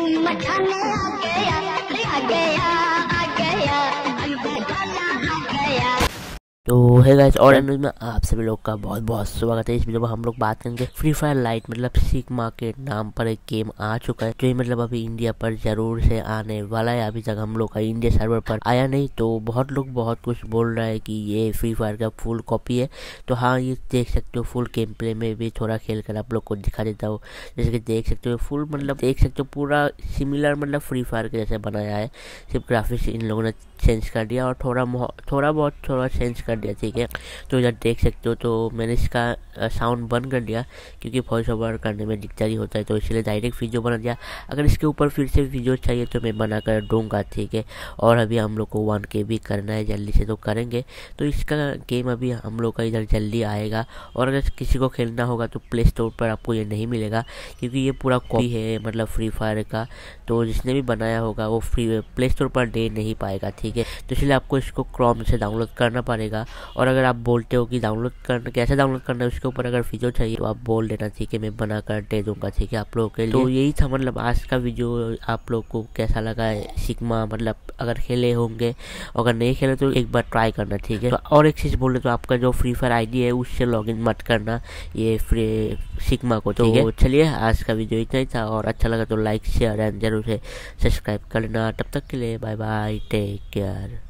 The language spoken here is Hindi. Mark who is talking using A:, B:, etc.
A: धूम मचाने आ गया, आ गया, आ गया, मचाना आ गया।
B: तो है गाइस, और न्यूज़ में आप सभी लोग का बहुत बहुत स्वागत है। इस वीडियो में हम लोग बात करेंगे फ्री फायर लाइट मतलब सिग्मा के नाम पर एक गेम आ चुका है, जो मतलब अभी इंडिया पर जरूर से आने वाला है। अभी तक हम लोग का इंडिया सर्वर पर आया नहीं, तो बहुत लोग बहुत कुछ बोल रहा है कि ये फ्री फायर का फुल कॉपी है। तो हाँ, ये देख सकते हो फुल गेम प्ले में भी थोड़ा खेल कर आप लोग को दिखा देता हूँ। जैसे कि देख सकते हो फुल मतलब देख सकते हो पूरा सिमिलर मतलब फ्री फायर के जैसे बनाया है, सिर्फ ग्राफिक्स इन लोगों ने चेंज कर दिया और थोड़ा बहुत चेंज कर दिया, ठीक है। तो इधर देख सकते हो, तो मैंने इसका साउंड बंद कर दिया क्योंकि वॉइस ओवर करने में दिक्कत ही होता है, तो इसलिए डायरेक्ट वीडियो बना दिया। अगर इसके ऊपर फिर से वीडियो चाहिए तो मैं बना कर दूँगा, ठीक है। और अभी हम लोग को 1K भी करना है, जल्दी से तो करेंगे। तो इसका गेम अभी हम लोग का इधर जल्दी आएगा, और अगर किसी को खेलना होगा तो प्ले स्टोर पर आपको ये नहीं मिलेगा क्योंकि ये पूरा कॉपी है मतलब फ्री फायर का। तो जिसने भी बनाया होगा वो फ्री प्ले स्टोर पर दे नहीं पाएगा, ठीक है। तो इसलिए आपको इसको क्रोम से डाउनलोड करना पड़ेगा। और अगर आप बोलते हो कि डाउनलोड करना कैसे डाउनलोड करना है, उसके ऊपर अगर वीडियो चाहिए तो आप बोल देना, ठीक है, मैं बना कर दे दूँगा, ठीक है, आप लोगों के लिए। तो यही था मतलब आज का वीडियो। आप लोग को कैसा लगा है सिग्मा, मतलब अगर खेले होंगे, अगर नहीं खेले तो एक बार ट्राई करना, ठीक है। तो और एक चीज़ बोले तो आपका जो फ्री फायर ID है उससे लॉगिन मत करना ये फ्री सिग्मा को, ठीक है। तो चलिए आज का वीडियो इतना ही था, और अच्छा लगा तो लाइक शेयर एंड जरूर से सब्सक्राइब कर लेना। तब तक के लिए बाय बाय, टेक केयर।